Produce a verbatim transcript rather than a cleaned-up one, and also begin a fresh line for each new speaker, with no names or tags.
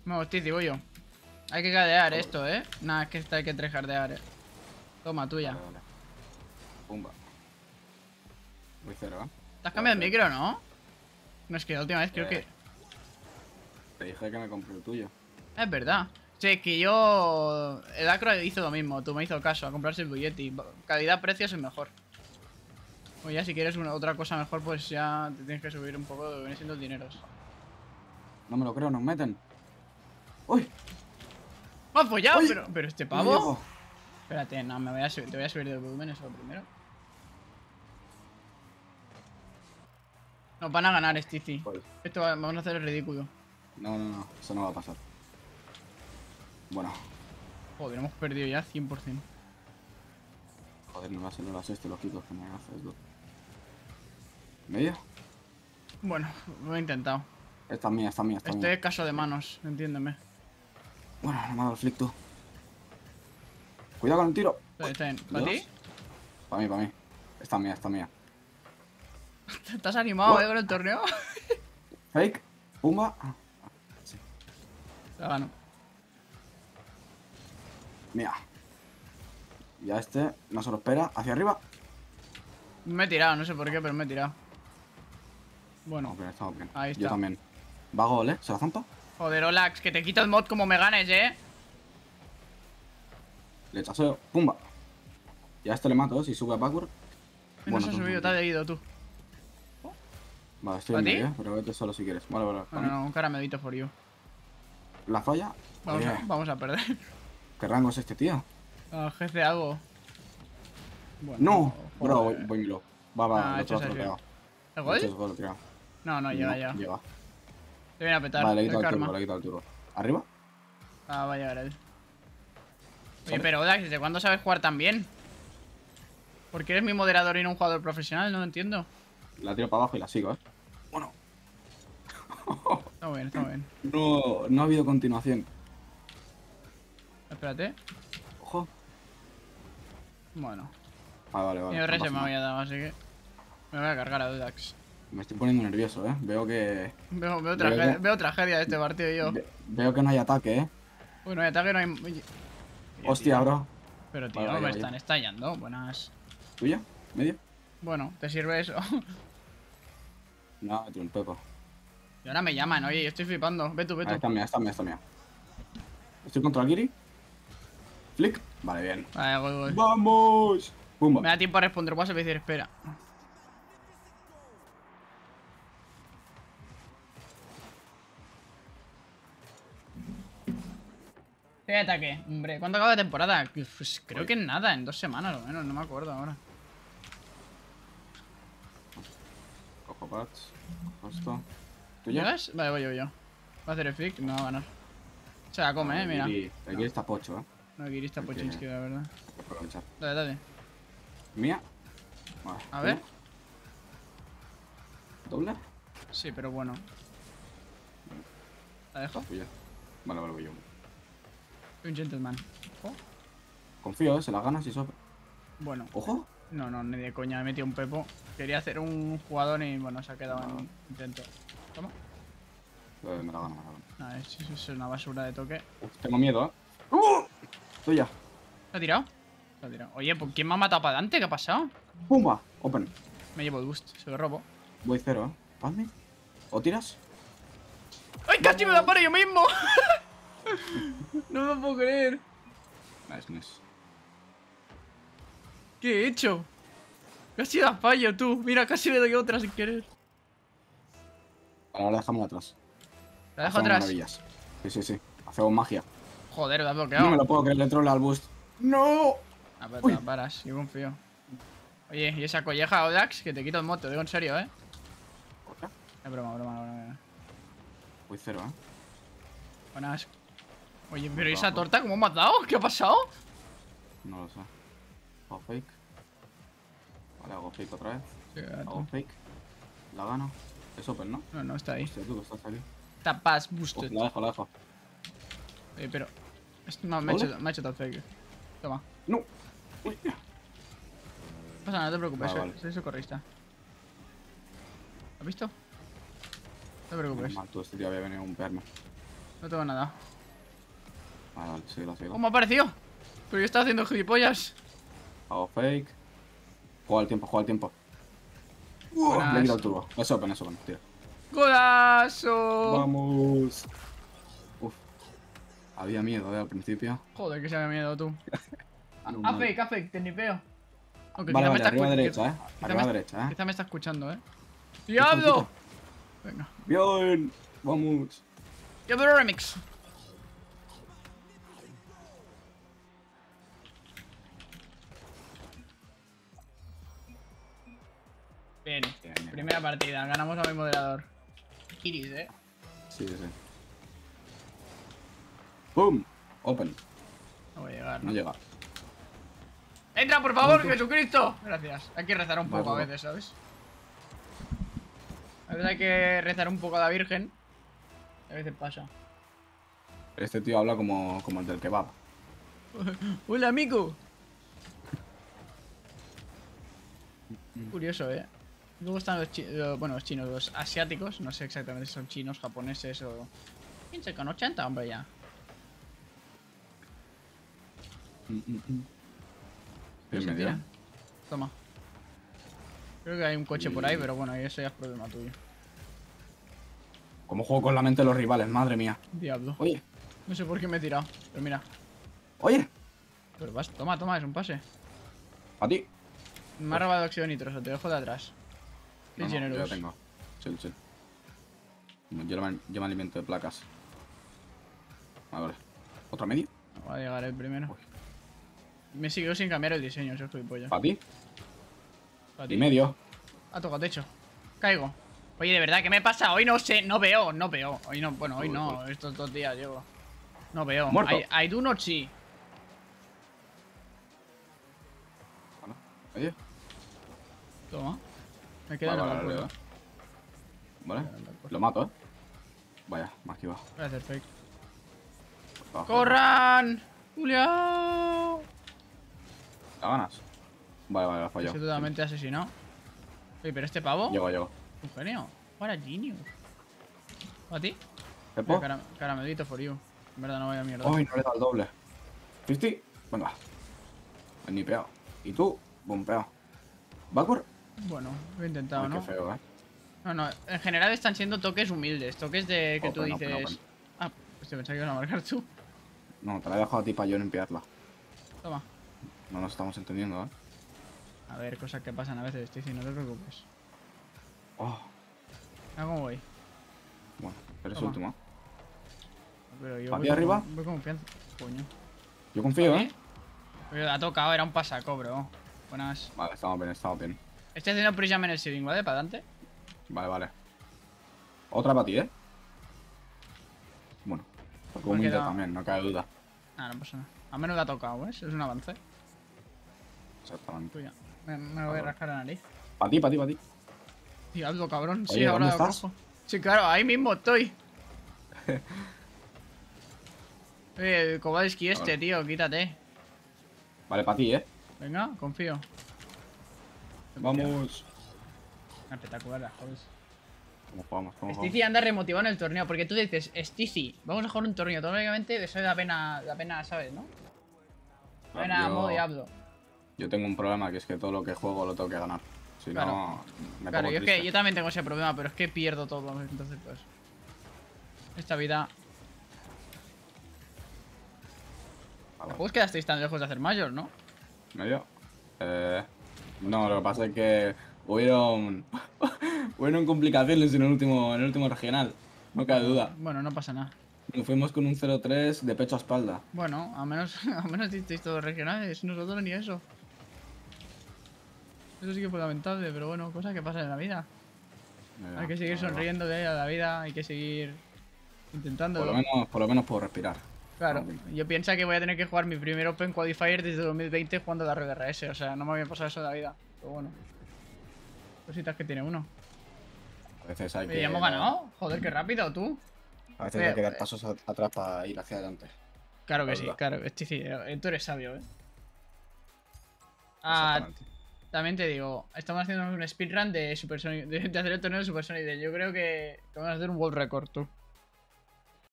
No, Tizi, voy yo. Hay que cadear esto, ¿eh? Nada, es que esta hay que trejardear, ¿eh? Toma, tuya.
Vale, vale. Pumba. Voy cero, ¿eh?
¿Te has cambiado el micro, no? No, es que la última vez creo
Eh.
que...
Te dije que me compré el tuyo.
Es verdad. Sí, es que yo... El Acro hizo lo mismo, tú me hizo caso a comprarse el Bugatti. Calidad-precio es el mejor. O ya si quieres una, otra cosa mejor, pues ya te tienes que subir un poco de lo que viene siendo el dinero.
No me lo creo, nos meten. ¡Uy!
¡Me has follado!
Oye,
Pero, pero este
no
pavo...
llego.
Espérate, no, me voy a subir, te voy a subir de volumen eso primero. Nos van a ganar, Stizy.
Joder.
Esto va- vamos a hacer el ridículo.
No, no, no, eso no va a pasar. Bueno,
Joder, hemos perdido ya cien por cien.
joder, no me hacen las este, los quicos que me haces, tú. ¿Medio?
Bueno, lo he intentado.
Esta es mía, esta es mía, esta es
Estoy
mía.
escaso de manos, entiéndeme.
Bueno, no me ha dado el flick, tú. Cuidado con el tiro.
Está, está bien. ¿Para
¿Dos?
ti?
Para mí, para mí. Esta es mía, esta es mía.
¿Estás animado,
What?
eh, con el torneo?
Fake. Pumba. Ah, sí.
La gano.
Mía. Y a este no se lo espera. Hacia arriba.
Me he tirado, no sé por qué, pero me he tirado. Bueno,
Estamos bien, estamos bien.
ahí está.
Yo también. Va gol, ¿eh? ¿Se la zampa?
Joder, Olax, que te quito el mod como me ganes, eh.
Le chaseo. Pumba. Y a este le mato, ¿eh? Si sube a backward.
No
Bueno,
se ha
tú,
subido,
tú.
te ha ido tú.
Vale, estoy
¿A
en
ti?
medio, ¿eh? Pero vete solo si quieres. Vale, vale.
No,
para
no,
mí.
no, un caramelito for you.
La falla.
Vamos, a,
Oye,
vamos a perder.
¿qué rango es este tío?
Ah, jefe, algo. Bueno,
No, bro, voy,
joder.
voy milo. Va, va,
Ah,
lo
hecho
otro
ese
lo he pegado.
¿El
Lo he hecho
gol?
ese gol, lo he tirado.
No, no, llega
No,
ya.
Llega.
Te viene a petar.
Vale, le he
el
quitado el
karma.
turbo, le he quitado el turbo. ¿Arriba?
Ah, va a llegar él. Oye,
¿Sale?
pero Odax, ¿desde cuándo sabes jugar tan bien? ¿Por qué eres mi moderador y no un jugador profesional? No lo entiendo.
La tiro para abajo y la sigo, ¿eh? Bueno.
Está muy bien, está muy bien.
No, no ha habido continuación.
Espérate.
Ojo.
Bueno.
Ah, vale, vale.
Ni
no
R S
pasa
me
nada.
había dado, así que... Me voy a cargar a Odax.
Me estoy poniendo nervioso, ¿eh? Veo que...
Veo, veo,
Veo
tragedia,
que-
veo tragedia de este partido yo.
ve- veo que no hay ataque, ¿eh?
Uy, no hay ataque, no hay... Oye,
Hostia,
tío.
bro.
Pero tío,
Vale, vale,
me
vale.
están estallando. Buenas.
¿Tuya? ¿Medio?
Bueno, ¿te sirve eso?
No, me tiro un pepo.
Y ahora me llaman, oye, yo estoy flipando. Ve tú, ve
Ah,
tú.
esta es mía, esta es mía, esta es mía. Estoy contra el Giri. Flick. Vale, bien.
Vale, voy, voy.
¡Vamos! Pumba.
Me da tiempo a responder, voy a decir, espera. ¿Qué ataque? Hombre, ¿cuánto acaba la temporada? Pues creo que en nada, en dos semanas o menos, no me acuerdo ahora.
Cojo pads. Cojo esto. ¿Tuya?
¿Llegas? Vale, voy yo, voy yo. Va a hacer el flick, me va a ganar. Se la come, eh, mira.
El Giri, el Giri está pocho, ¿eh?
No, aquí está
Porque-
Pochinski, la verdad.
Hay que aprovechar.
Dale, dale.
Mía. Vale.
A ver.
¿Doble?
Sí, pero bueno. ¿La dejo?
Tuya. Vale, vale, voy yo.
Soy un gentleman. Ojo.
Confío, ¿eh? Se la gana si sobra.
Bueno.
¡Ojo!
No, no, ni de coña, me he metido un pepo. Quería hacer un jugador y bueno, se ha quedado en intento. Toma.
Eh, me la gana, me la gana.
Nada, es, es una basura de toque.
Uf, tengo miedo, ¿eh? ¡Uh! Tuya.
¿Se ha tirado? Se ha tirado. Oye, ¿por quién me ha matado para adelante? ¿Qué ha pasado?
¡Pumba! Open.
Me llevo el boost, se lo robo.
Voy cero, ¿eh? Hazme. ¿O tiras?
¡Ay, casi me la paro yo mismo! No me lo puedo creer.
Nice, nice.
¿Qué he hecho? Casi la fallo, tú. Mira, casi le doy otra sin querer.
Vale, ahora déjamela atrás.
La dejo
Hacemos
atrás.
maravillas. Sí, sí, sí. Hacemos magia.
Joder, la has
No me
bloqueado.
lo puedo creer, le trola al boost. ¡No!
Ah, pero
Uy.
te la paras, yo confío. Oye, y esa colleja, Odax, que te quito el moto, te digo en serio, ¿eh?
Otra.
Es broma, broma, broma.
Voy cero, ¿eh?
Buenas. Oye, pero ¿y esa torta cómo me has dado? ¿Qué ha pasado?
No lo sé. Hago fake. Vale, hago fake otra vez.
Sí,
Hago fake. La gano. Es open, ¿no?
no, no, está ahí.
Hostia, tú que estás aquí.
Tapas
Uf,
boosted.
la dejo, la dejo.
Oye, pero... Esto me, me, ha
¿Hola?
hecho, me ha hecho tal fake. Toma.
¡No! Uy.
No pasa nada, no te preocupes,
Ah,
soy,
vale.
soy socorrista. ¿Has visto? No te preocupes.
Mal, tú este tío había venido a un perme.
No tengo nada.
Vale, vale, síguelo, síguelo.
¿Cómo ha aparecido? Pero yo estaba haciendo gilipollas.
Hago fake. Juega el tiempo, juega el tiempo. Uh,
Buenas.
le he quitado el turbo. Es open, es open, tío.
¡Golazo!
Vamos. Uf. Había miedo, eh, al principio.
Joder, que se había miedo tú.
Ah, no,
A
vale.
fake, a fake, te nipeo. Aunque
Vale,
quizá me
vale,
está
arriba a
escu-
derecha,
quizá-
eh.
quizá
Arriba a
me-
derecha, eh.
Quizá me está escuchando, eh. ¡Diablo! Venga.
Bien. Vamos.
¡Diablo Remix! Bien.
Bien, bien.
Primera partida. Ganamos a mi moderador. Iris, eh.
Sí, sí. ¡Pum! Open.
No voy a llegar,
No
¿no?
llega.
¡Entra, por favor,
No,
Jesucristo! Gracias. Hay que rezar un
Vale,
poco a
vale.
veces, ¿sabes? A veces hay que rezar un poco a la Virgen. A veces pasa.
Este tío habla como, como el del kebab.
¡Hola, amigo! Curioso, ¿eh? Luego están los, chi- lo- bueno, los chinos, los asiáticos. No sé exactamente si son chinos, japoneses o... quince con ochenta, hombre, ya.
Mm, mm, mm.
¿Qué
Bien,
se
me dio.
tiran? Toma. Creo que hay un coche por ahí, pero bueno, eso ya es problema tuyo.
¿Cómo juego con la mente de los rivales? Madre mía.
Diablo.
Oye,
No sé por qué me he tirado, pero mira.
oye.
Pero vas, toma, toma, es un pase.
A ti.
Me ha robado óxido nitroso, te dejo de atrás. Qué
No, no, yo
generoso.
ya tengo. Chill, chill. Yo me, yo me alimento de placas. A ver. ¿Otra media?
No va a llegar el primero.
Uy.
Me siguió sin cambiar el diseño, eso es gilipollas.
¿Para ti?
Para ti.
Y medio.
Ha tocado techo. Caigo. Oye, de verdad, ¿qué me pasa? Hoy no sé, no veo, no veo. Hoy no, bueno, hoy
Uy,
no, estos dos días llevo. No veo.
Muerto.
I, I do not see.
Bueno, oye.
Toma. Me queda
Vale,
en
vale,
el
vale,
cuerpo.
Vale. Lo mato, eh. Vaya, me ha esquivado.
Voy a hacer fake.
Abajo.
¡Corran! ¡Julio!
¿La ganas? Vale, vale, la falló.
Estoy totalmente asesinado. Oye, pero este pavo.
Llego, llego.
Un genio. Para genius. ¿A ti?
¿Pepo?
Mira, cara- caramelito for you. En verdad no vaya mierda.
¡Ay, no le he dado el doble! ¿Fifty? Venga. Me he nipeado. ¿Y tú? Bompeado. ¿Backward?
Bueno, lo he intentado,
Ay,
¿no?
qué feo, eh.
No, no, en general están siendo toques humildes. Toques de que tú
Open, open,
dices.
open.
Ah, pues te pensaba que ibas a marcar tú.
No, te la he dejado a ti para yo limpiarla.
Toma.
No nos estamos entendiendo, eh.
A ver, cosas que pasan a veces, Tizi, no te preocupes.
Oh,
Ah, ¿cómo voy?
bueno, eres
Toma.
último.
Pero yo
¿Pa'
voy
ti
con-
arriba?
Voy con confianza. Coño.
Yo confío,
¿Qué?
eh.
Pero ha tocado, era un pasaco, bro. Buenas.
Vale, estamos bien, estamos bien.
Estoy haciendo pre-jam en el ceiling, ¿vale? Para adelante.
Vale, vale. Otra para ti, eh. Bueno, porque
Me
humilde
queda-
también, no cabe duda.
Ah, no pasa nada. A menos la ha tocado, ¿ves? Es un avance.
Exactamente.
Tú ya. Me, me voy a rascar la nariz.
Para ti, para ti, para ti.
Diablo, cabrón. Sí,
Oye,
ahora
¿dónde
lo
estás?
cojo. Sí, claro, ahí mismo estoy. Eh, el Kowalski este,
Vale.
tío, quítate.
Vale, para ti, eh.
Venga, confío.
Vamos.
Espectacular las cosas.
¿Cómo jugamos? ¿Cómo jugamos?
Stici anda remotivado en el torneo, porque tú dices, Stici, vamos a jugar un torneo. Automáticamente eso da pena, da pena, ¿sabes, no? Da pena
Yo-
modo diablo.
Yo tengo un problema, que es que todo lo que juego lo tengo que ganar. Si
Claro.
no, me
Claro,
pongo
yo, es
triste.
que, yo también tengo ese problema, pero es que pierdo todo, entonces pues... Esta vida...
Vale,
Tampoco es que estéis tan lejos de hacer mayor, ¿no?
¿Medio? Eh, no, lo que pasa es que hubieron, hubieron complicaciones en el último, en el último regional. No cabe duda.
Bueno, no pasa nada.
Nos fuimos con un cero tres de pecho a espalda.
Bueno, a menos, a menos disteis todos regionales, nosotros ni eso. Eso sí que fue lamentable, pero bueno, cosas que pasan en la vida.
Eh,
Hay que seguir
la verdad.
sonriendo de a la vida, hay que seguir intentando.
Por lo menos, por lo menos puedo respirar.
Claro, yo pienso que voy a tener que jugar mi primer Open Qualifier desde dos mil veinte jugando la R R S, o sea, no me había pasado eso en la vida. Pero bueno, cositas que tiene uno.
A veces hay
Oye,
que.
ya hemos ganado. Joder, qué rápido, tú.
A veces
Eh,
hay que dar
eh.
pasos a- atrás para ir hacia adelante.
Claro que
La
sí,
verdad.
claro. Este sí, eh, tú eres sabio, eh. Ah,
Exactamente.
también te digo, estamos haciendo un speedrun de Super Sonic, de, de hacer el torneo de Super Sonic. Yo creo que, que vamos a hacer un world record, tú.